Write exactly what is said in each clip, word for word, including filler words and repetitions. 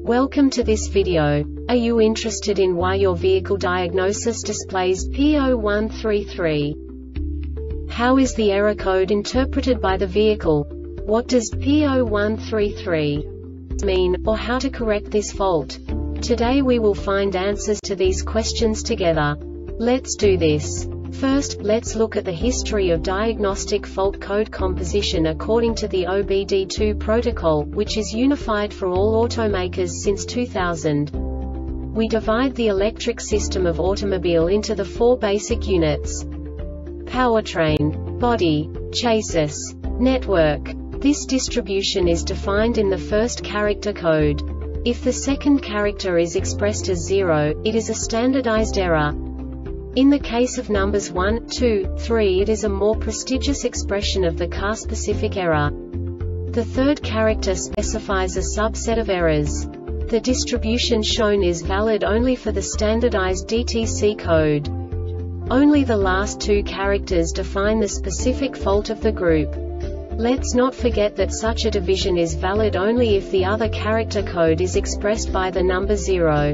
Welcome to this video. Are you interested in why your vehicle diagnosis displays P zero one three three? How is the error code interpreted by the vehicle? What does P zero one three three mean, or how to correct this fault? Today we will find answers to these questions together. Let's do this. First, let's look at the history of diagnostic fault code composition according to the O B D two protocol, which is unified for all automakers since two thousand. We divide the electric system of automobile into the four basic units: powertrain, body, chassis, network. This distribution is defined in the first character code. If the second character is expressed as zero, it is a standardized error. In the case of numbers one, two, three, it is a more prestigious expression of the car-specific error. The third character specifies a subset of errors. The distribution shown is valid only for the standardized D T C code. Only the last two characters define the specific fault of the group. Let's not forget that such a division is valid only if the other character code is expressed by the number zero.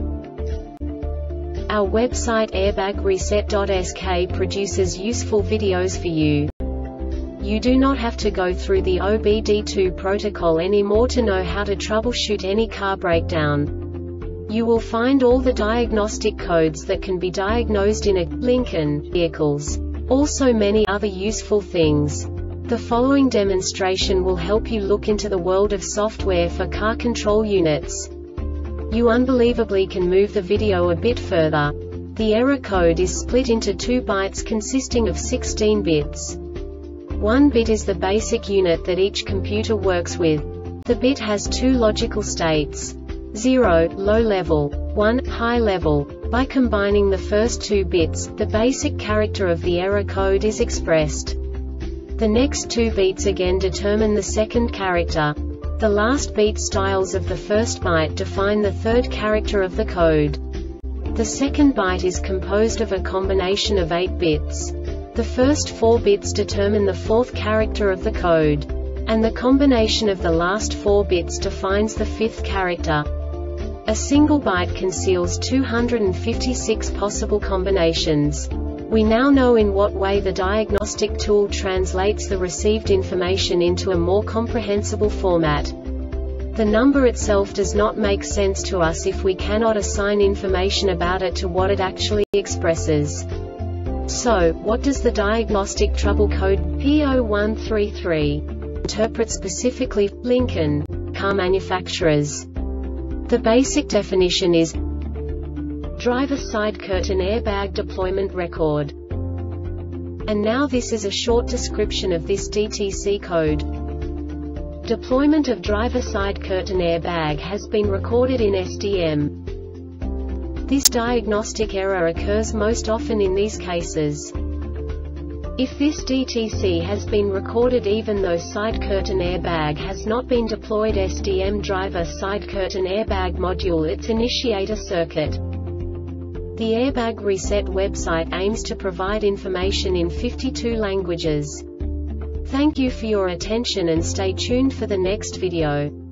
Our website airbag reset dot S K produces useful videos for you. You do not have to go through the O B D two protocol anymore to know how to troubleshoot any car breakdown. You will find all the diagnostic codes that can be diagnosed in a Lincoln vehicles. Also many other useful things. The following demonstration will help you look into the world of software for car control units. You unbelievably can move the video a bit further. The error code is split into two bytes consisting of sixteen bits. One bit is the basic unit that each computer works with. The bit has two logical states: zero, low level, one, high level. By combining the first two bits, the basic character of the error code is expressed. The next two bits again determine the second character. The last beat styles of the first byte define the third character of the code. The second byte is composed of a combination of eight bits. The first four bits determine the fourth character of the code. And the combination of the last four bits defines the fifth character. A single byte conceals two hundred fifty-six possible combinations. We now know in what way the diagnostic tool translates the received information into a more comprehensible format. The number itself does not make sense to us if we cannot assign information about it to what it actually expresses. So, what does the diagnostic trouble code P zero one three three interpret specifically for Lincoln car manufacturers? The basic definition is driver side curtain airbag deployment record. And now this is a short description of this D T C code. Deployment of driver side curtain airbag has been recorded in S D M. This diagnostic error occurs most often in these cases. If this D T C has been recorded even though side curtain airbag has not been deployed, S D M driver side curtain airbag module its initiator circuit. The Airbag Reset website aims to provide information in fifty-two languages. Thank you for your attention and stay tuned for the next video.